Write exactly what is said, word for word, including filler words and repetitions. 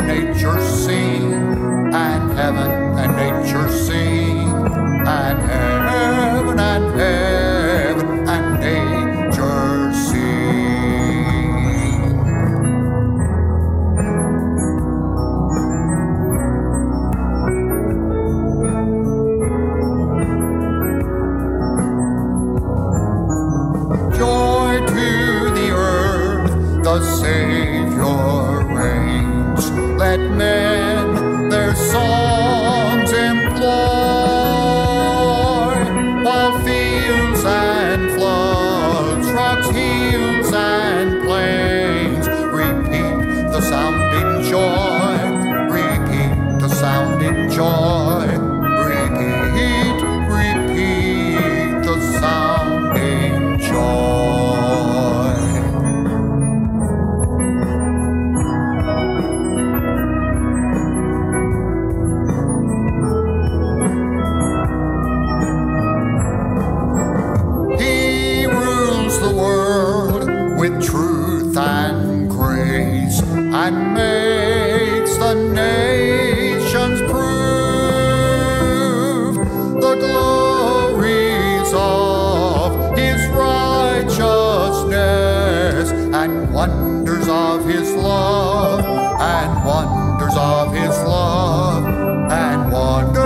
nature sing, and heaven and nature sing, and heaven and heaven and nature sing. Joy to the earth, the Savior reigns. Let men their songs employ, while fields and floods, rocks, hills and plains repeat the sounding joy, repeat the sounding joy, repeat, repeat the sounding joy. With truth and grace, and makes the nations prove the glories of his righteousness, and wonders of his love, and wonders of his love, and wonders